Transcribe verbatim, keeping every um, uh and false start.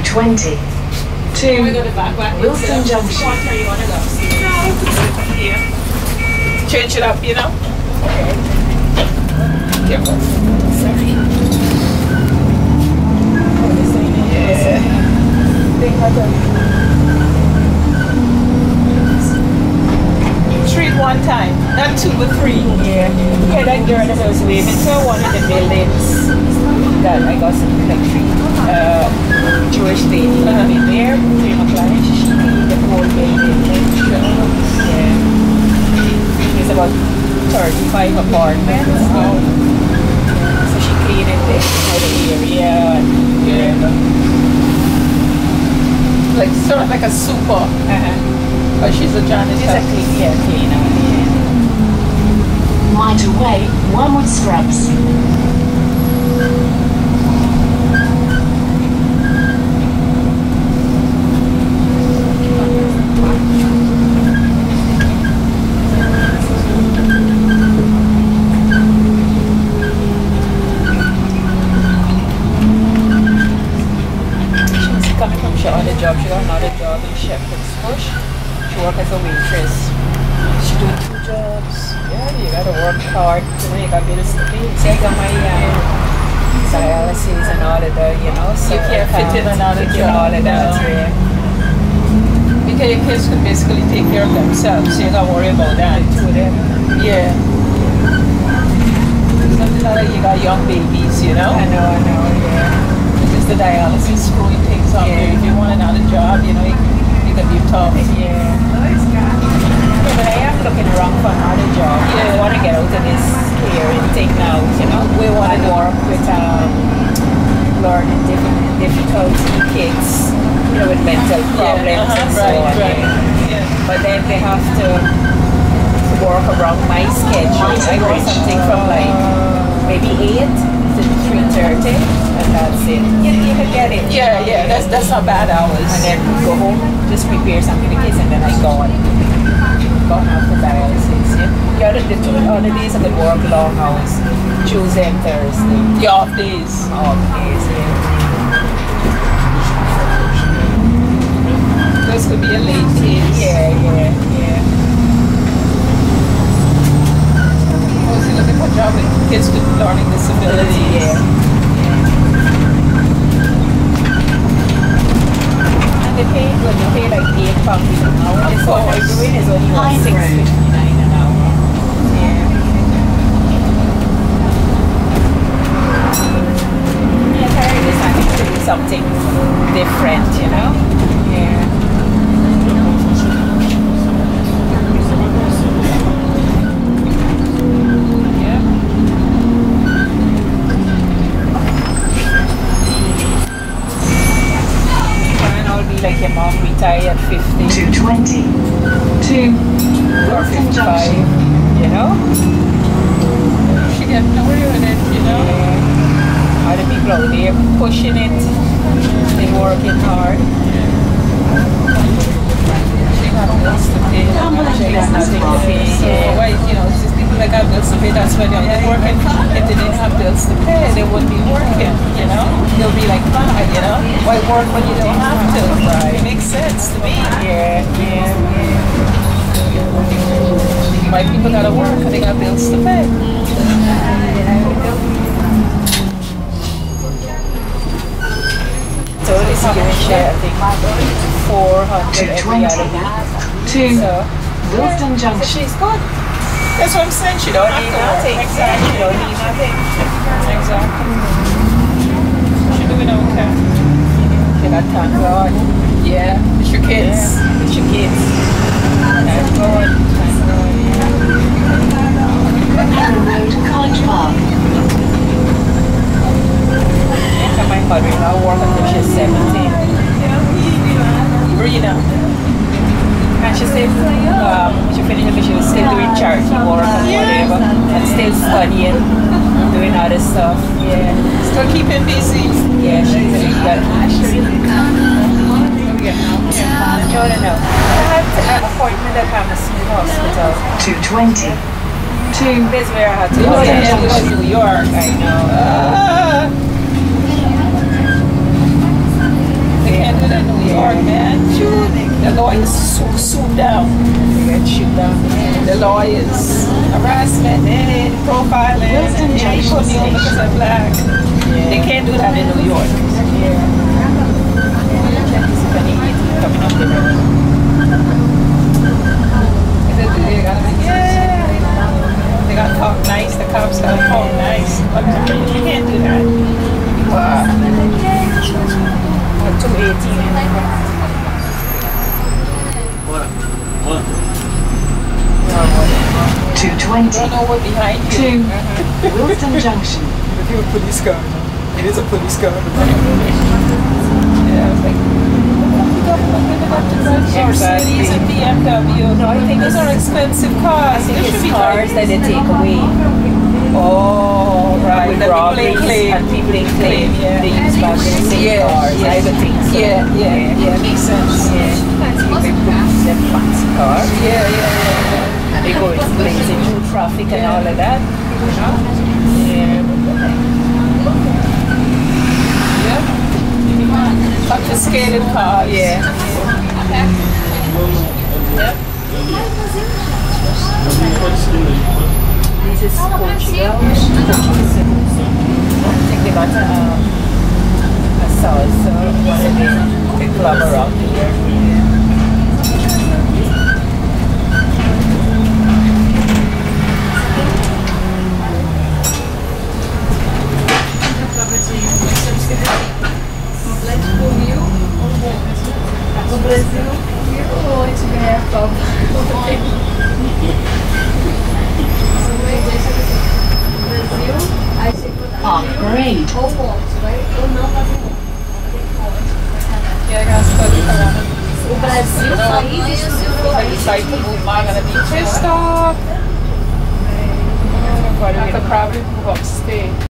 twenty to Willesden Junction. Change it up, you know? Okay. Careful. Sorry. Yeah. Three one time, not two but three. Yeah. Yeah, that girl that I was waving to, one of the buildings that I got some like three uh, Jewish lady uh-huh. in there, three o'clock, she cleaned the whole building. Yeah. There's about thirty-five apartments. Oh. So she cleaned the entire area. Yeah. Like sort of like a super. Uh-huh. Oh, she's a janitor. She's a clean, yeah, cleaner. Yeah. Might away, Wandsworth Scrubs. She's coming from she got a job. She got another job in Shepherd's Bush. She works as a waitress. She doing two jobs. Yeah, you gotta work hard. You know, you got bills to pay. So I got my um, dialysis and all of that, you know. So you can't fit in another fit job. all of that, no. Yeah. Because your kids can basically take care of themselves, so you don't worry about that. The two of them. Yeah. It's not like you got young babies, you know? I know, I know, yeah. It's just the dialysis screwing things up. Yeah. If you want another job, you know, you, you can be tough. Yeah. But I am looking around for another job. Yeah. I want to get out of this caring thing now, you know. We want to work with um, learning different difficulty kids, you know, with mental problems yeah, uh-huh, and so right, on. Right. Yeah. But then they have to work around my schedule. I work something from like maybe eight to three thirty, and that's it. You, you can get it. Yeah, yeah, that's that's not bad hours. And then go home, just prepare something for the kids, and then I go on. Go on after dialysis. Yeah. The other, the two other days I could work long hours, Tuesday and Thursday. Your off days. Off days, yeah. Those could be a late days. Yeah, yeah, yeah. I was looking for a job with kids with learning disabilities. Yeah. And they pay good, they pay like eight pounds an hour. This one we're doing is only like six fifty-nine an hour. Yeah. Yeah, tired this time to do something different, you know? Yeah. Like your mom retired at fifty. two twenty to Or Willesden fifty-five, Junction. you know? She got nowhere with it, you know? Yeah. Other people out there pushing it, they're working hard. She got bills to pay. She got nothing to pay. So Yeah. why, you know, it's just people that got bills to pay, that's why they're not working. If they didn't have bills to pay, they wouldn't be working, you know? They'll be like, fine, you know? Why work when you don't have to? Right. It makes sense to me. Yeah, yeah, yeah. Why people gotta work because they got bills to pay. So this is giving share, I think, four hundred every other week. to So, Willesden Junction. She's good. That's what I'm saying. She don't don't need need nothing. nothing. Exactly. She don't need nothing. Exactly. She doing okay. She got thank God. Yeah. It's your kids. Yeah. It's your kids. Thank God. Thank God. Harrow Road, College Park. And my mother-in-law work until she's seventeen. Brina. And she said um, she finished up, she was still doing charity work and whatever, and still studying, doing other stuff. Yeah. Still keeping busy. Yeah, she's a good. No, no, no. I had an appointment at Hammersmith Hospital. two twenty to This is where I had to You go. know, Yeah, yeah, it was New York. I know. Ah. They can't do that in New York, man. Shoot. The law is so, so down. Get shoot down. The law is harassment, eh, profiling, Willesden yeah, you put me on because I'm black. Yeah. They can't do that in New York. Yeah. Coming up the road. They gotta be, yeah. They gotta talk nice, the cops gotta talk nice. But you can't do that. Wow. two eighteen. two twenty. Don't know what behind you. To Willesden Junction. If you're a police car, it is a police car. Yeah, I was like, Mercedes and B M W. No, I think those are expensive cars. I think They it's should be cars that like- they take away. Oh, right. With That people robberies they claim. and people they claim, yeah. they use back in the same Yeah, cars. yeah. I would think so. Yeah, yeah, yeah, makes sense. Yeah. People they put them fancy cars. Yeah, yeah, yeah. And they go in blazing through traffic and all of that. Yeah. Yeah. Confiscated cars. Yeah. Yep. This is Portugal. Portuguese. I think they got um, a salsa, one of the, the club around here. No Brasil, ou a gente ganha a Copa. Brasil, aí você Upgrade. ou pontos, vai ou não fazer pontos. Yeah, I got stuck around. O Brasil sair isso. I decide to move mine, I'm gonna be pissed off. I'll probably move upstate.